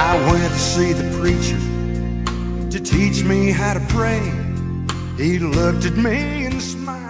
I went to see the preacher to teach me how to pray. He looked at me and smiled.